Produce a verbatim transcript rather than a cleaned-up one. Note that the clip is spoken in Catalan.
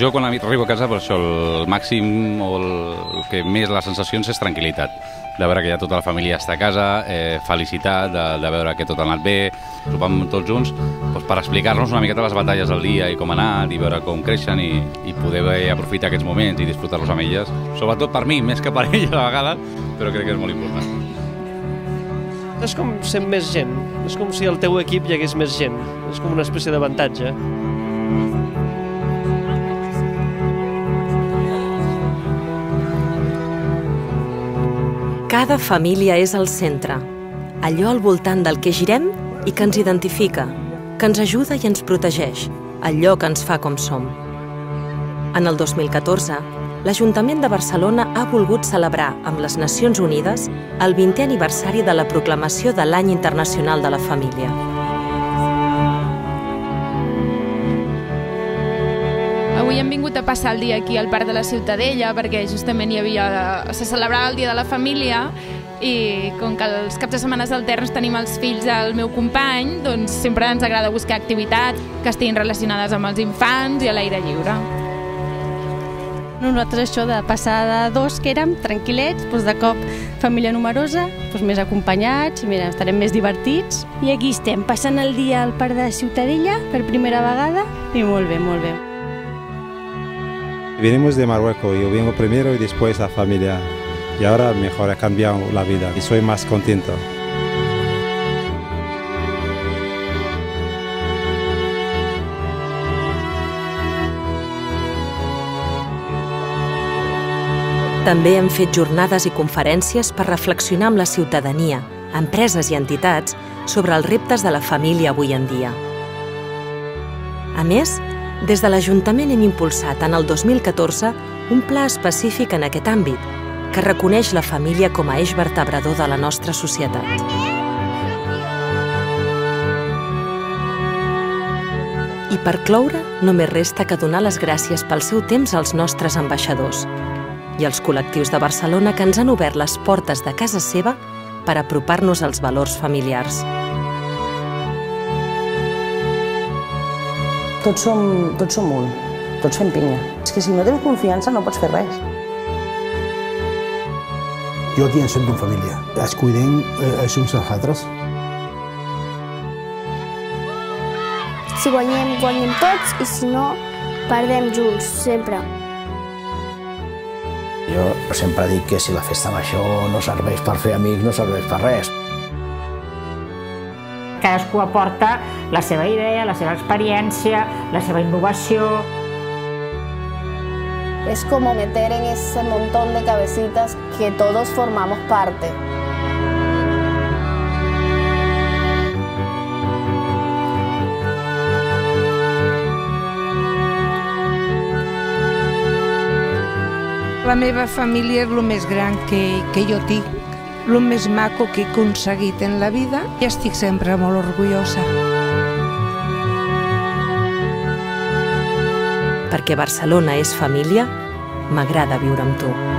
Jo quan arribo a casa, per això, el màxim o el que més les sensacions és tranquil·litat. De veure que ja tota la família està a casa, eh, felicitat, de, de veure que tot ha anat bé, sopant tots junts, doncs per explicar-nos una miqueta les batalles del dia i com ha anat, i veure com creixen i, i poder aprofitar aquests moments i disfrutar-los amb elles. Sobretot per mi, més que per elles a vegades, però crec que és molt important. És com ser més gent, és com si al teu equip hi hagués més gent, és com una espècie d'avantatge. Cada família és el centre, allò al voltant del que girem i que ens identifica, que ens ajuda i ens protegeix, allò que ens fa com som. En el dos mil catorze, l'Ajuntament de Barcelona ha volgut celebrar amb les Nacions Unides el vintè aniversari de la proclamació de l'Any Internacional de la Família. Avui hem vingut a passar el dia aquí al Parc de la Ciutadella perquè justament hi havia, se celebrava el Dia de la Família i com que els caps de setmana alterns tenim els fills del meu company, doncs sempre ens agrada buscar activitats que estiguin relacionades amb els infants i a l'aire lliure. Nosaltres això de passar de dos que érem tranquil·lets, doncs de cop família numerosa, doncs més acompanyats, i mira, estarem més divertits. I aquí estem, passant el dia al Parc de la Ciutadella per primera vegada. I molt bé, molt bé. Venimos de Marruecos, yo vengo primero y después la familia. Y ahora mejor, ha cambiado la vida y soy más contento. També hem fet jornades i conferències per reflexionar amb la ciutadania, empreses i entitats sobre els reptes de la família avui en dia. A més, des de l'Ajuntament hem impulsat en el dos mil catorze un pla específic en aquest àmbit que reconeix la família com a eix vertebrador de la nostra societat. I per cloure, només resta que donar les gràcies pel seu temps als nostres ambaixadors i als col·lectius de Barcelona que ens han obert les portes de casa seva per apropar-nos als valors familiars. Tots som, tots som un, tots fem pinya. És que si no tens confiança no pots fer res. Jo aquí ens sento en família. Es cuidem els uns als altres. Si guanyem, guanyem tots, i si no, perdem junts, sempre. Jo sempre dic que si la festa major no serveix per fer amics, no serveix per res. Cadascú aporta la seva idea, la seva experiència, la seva innovació. Es como meter en ese montón de cabecitas que todos formamos parte. La meva família és el més gran que, que jo tinc, el més maco que he aconseguit en la vida i estic sempre molt orgullosa. Perquè Barcelona és família, m'agrada viure amb tu.